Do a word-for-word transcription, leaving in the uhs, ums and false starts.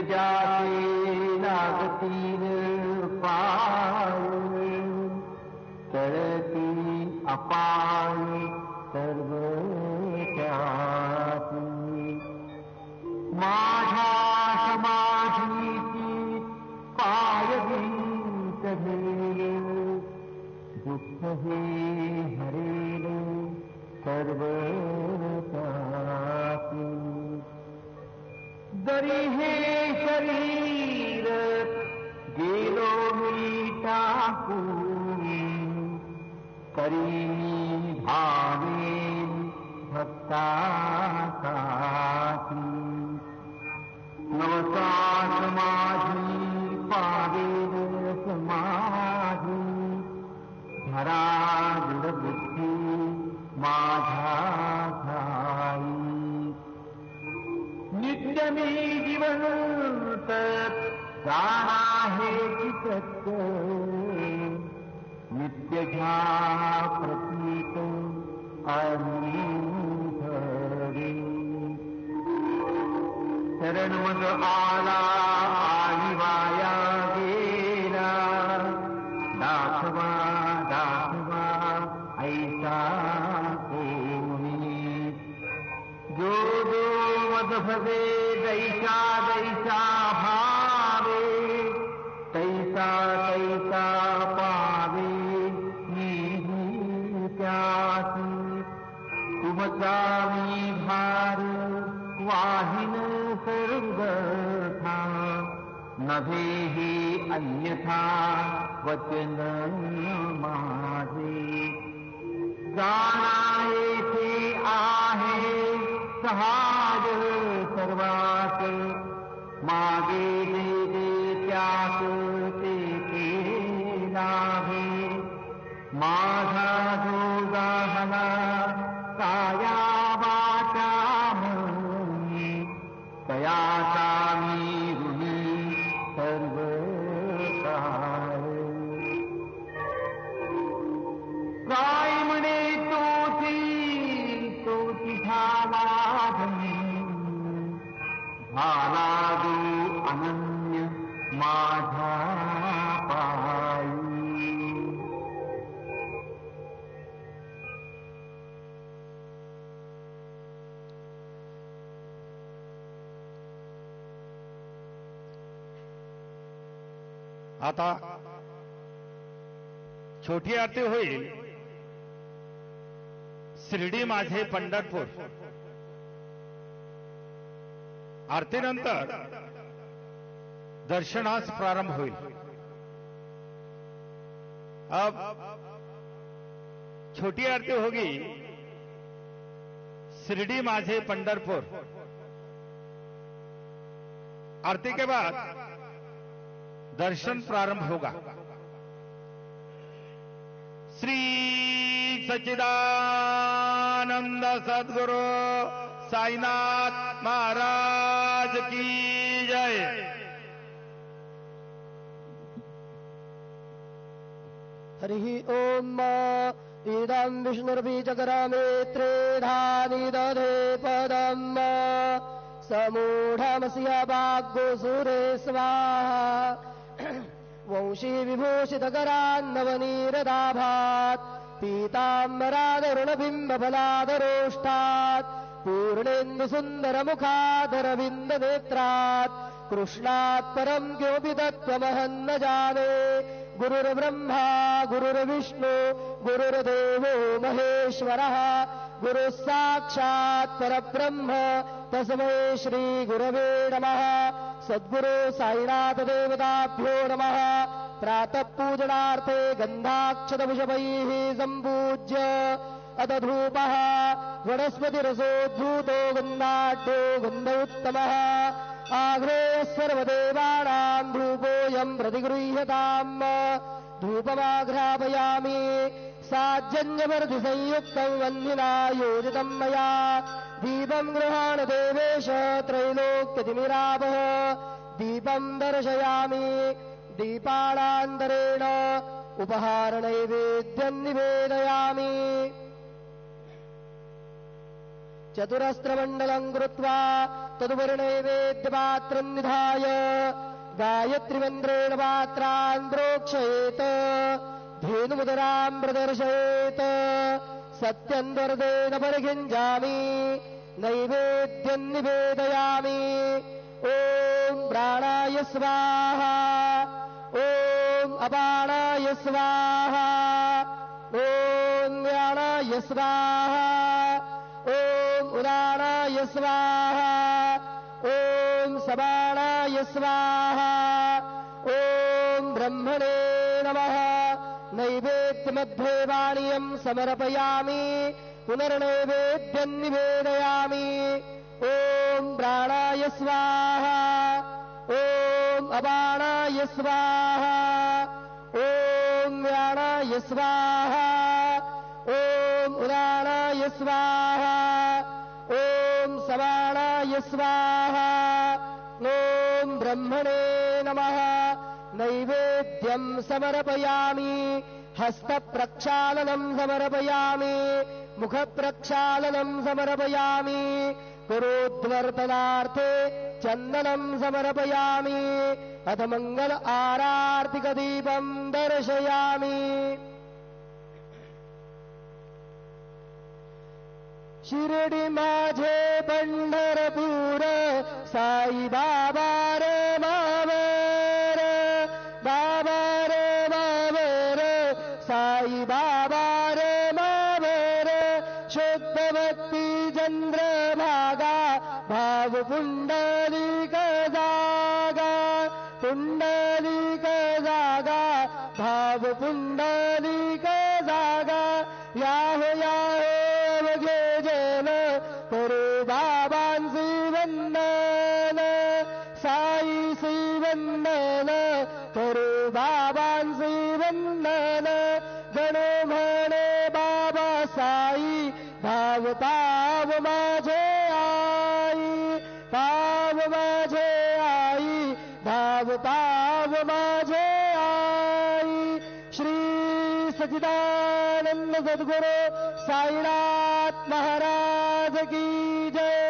ज्याचे लागतील पाय तळती अपाय सर्व त्याती माझ्या समाधीची पाय घेईल दुःख हे हरेल सर्व त्याती जरी हे शरीर गेलो मी टाकून तरी भावेन भक्तासाठी नवसात माझी पावेल समाधी धरा दृढबुद्धी माझ्या ठाई नित्य मी जीवंत जाणा हे चित्त नित्य घ्या प्रतीक आणि धरे शरण मग आला आणि वाया गेला दाखवा दाखवा ऐसा कोणी जो जो मद भवे दैसा दैसा भावे तैसा तैसा पावे मी त्यासी तुमचा मी भार वाहिन सर्वथा नभे ही अन्यथा वचन माझे जाणा येथे आहे सहाज सर्वात मागे जे जे त्यास ते केलाहे माझा जो जाहला काया वाचा मनी तयाचा मी ऋणी सर्व काय काय म्हणे तोची तोची झाला झाला जो अनन्य माझा पायी आता छोटी आरती होईल शिर्डी माझे पंढरपूर आरतीनंतर दर्शनास प्रारंभ होईल। अब छोटी आरती होगी शिरडी माझे पंढरपुर। आरती के बाद दर्शन प्रारंभ होगा। श्री सच्चिदानंद सद्गुरु साईनाथ महाराज की जय। हरि ओम इदं विष्णुर्बीजग्रामे त्रेधानि दधे पदम् समूढमस्य वाग्गोसुरे स्वाहा। वंशी विभूषितकरान्नवनीरदाभात् पीताम्बरादरुणबिम्बफलादरोष्टात् पूर्णेन्दुसुन्दरमुखादरविन्दनेत्रात् कृष्णात् परं किमपि तत्त्वमहं न जाने। गुरुर्ब्रह्मा गुरुर्विष्णु गुरुर्देवो महेश्वरः गुरुः साक्षात् परब्रह्म तस्मै श्री गुरवे नमः। सद्गुरु साईनाथ देवताभ्यो नमः। प्रातः पूजनार्थे गन्धाक्षतपुष्पैः सम्पूज्य अथ धूपः वनस्पतिरसोद्धूतो गन्धाढ्यो गन्ध उत्तमः। आघ्रेयः सर्वदेवानां धूपोऽयं प्रतिगृह्यताम्। धूपमाघ्रापयामि साज्जन्यवर्धिसंयुक्तं वह्निना योजितं मया। दीपं गृहाण देवेश त्रैलोक्यतिमिरापः। दीपं दर्शयामि दीपानान्तरेण उपहारनैवेद्यं निवेदयामि। चतुरस्त्रमण्डलं कृत्वा तदुपरिणैवेद्यपात्रं निधाय गायत्रीमन्त्रेण पात्रान् प्रोक्षयेत् धेनुमुदरां प्रदर्शयेत् सत्यन्वरदेन परिगृह्णामि नैवेद्यं निवेदयामि ॐ प्राणाय स्वाहा ॐ अपानाय स्वाहा ॐ ज्ञानाय स्वाहा ॐ उदानाय स्वाहा ॐ सबाणाय स्वाहा ॐ ब्रह्मणे नमः नैवेद्यमध्ये वाणीयं समर्पयामि पुनर्नैवेद्यं निवेदयामि ॐ प्राणाय स्वाहा ॐ अपानाय स्वाहा ॐ ज्ञानाय स्वाहा ॐ उदानाय स्वाहा ॐ सबाणाय स्वाहा ॐ ब्रह्मणे नमः नैवेद्यं समर्पयामि हस्तप्रक्षालनं समर्पयामि मुखप्रक्षालनं समर्पयामि पुरोद्वर्तनार्थे चन्दनं समर्पयामि अथ मङ्गल आरार्तिकदीपं दर्शयामि शिर्डी माझे पंढरपूर साई बाबा रे मावर बाबा रे मावर साई बाबा रे मावर शुद्ध भक्ती चंद्रभागा भाव पुंडलिक जागा पुंडलिक जागा भाव पुंडलिक जागा याहो याहो अवघे जन करो बाबांची वंदन साईची वंदन करो बाबांची वंदन गण म्हणे बाबा साई भाव पाव माझे आई पाव माझे आई भाव पाव माझे आई श्री सच्चिदानंद सद्गुरु साईनाथ महाराज की जय।